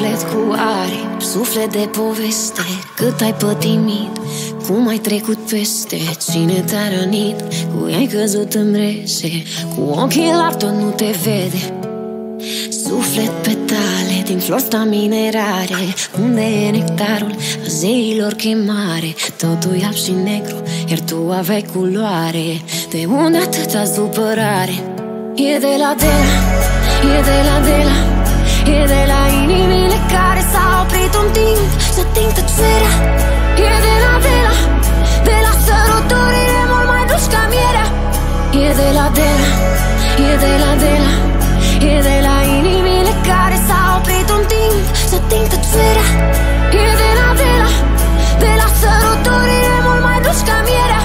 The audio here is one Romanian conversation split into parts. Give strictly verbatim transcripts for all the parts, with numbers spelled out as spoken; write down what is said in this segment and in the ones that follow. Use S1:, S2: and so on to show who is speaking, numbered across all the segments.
S1: suflet cu aripi, suflet de poveste. Cât ai pătimit, cum ai trecut peste, cine te-a rănit, cui ai căzut în rece. Cu ochii larg tot nu te vede. Suflet petale din flori staminerare, unde e nectarul a zeilor chemare. Totul e alb și negru, iar tu aveai culoare. De unde atâta supărare? E de la de la, e de la de la, e de la inimile care s-au oprit un timp să ating tăcerea. E de la de la, de la săruturile mult mai dulci ca mierea. E de la de la, e de la de la, e de la inimile care s-au oprit un timp să ating tăcerea. E de la de la, de la săruturile mult mai dulci ca mierea.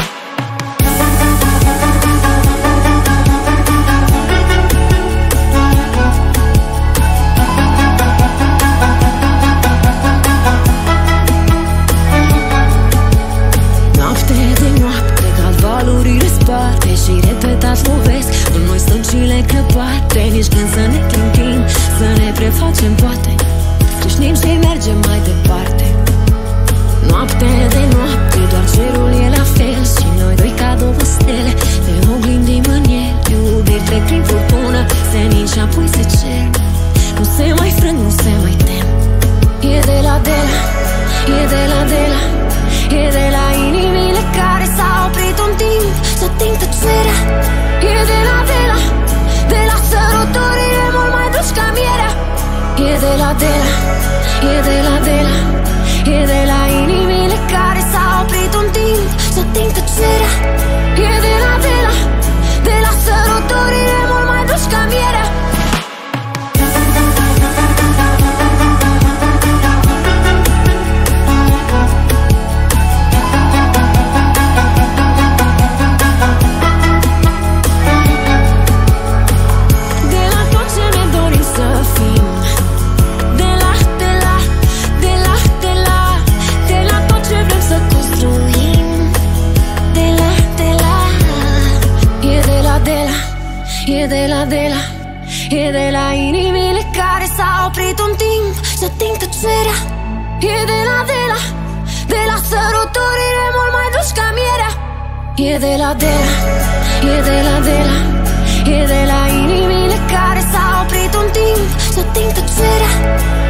S1: Spate și repetat lovesc, în noi stâncile crăpate. Nici când să ne clintim, să ne prefacem poate, scrâșnim și mergem mai departe. Noapte de noapte, doar cerul e la fel și noi doi ca două stele ne oglindim în el. Iubiri trec prin furtună, senin și apoi se cer. Nu se mai frâng, nu se mai tem. E de la de la, e de la de la, e de la inimile care s-au oprit un timp să ating tăcerea. E de la de la, de la săruturile mult mai dulci ca mierea. E de la de la, e de la de la, e de la inimile care s-au oprit un timp să ating tăcerea. E de la de la, de la săruturile mult mai dulci ca mierea. E de la de la, e de la inimile care s-au oprit un timp să ating tăcerea. E de la de la, de la săruturile mult mai dulci ca mierea. E de la de la, e de la de la, e de la inimile care s-au oprit un timp să ating tăcerea.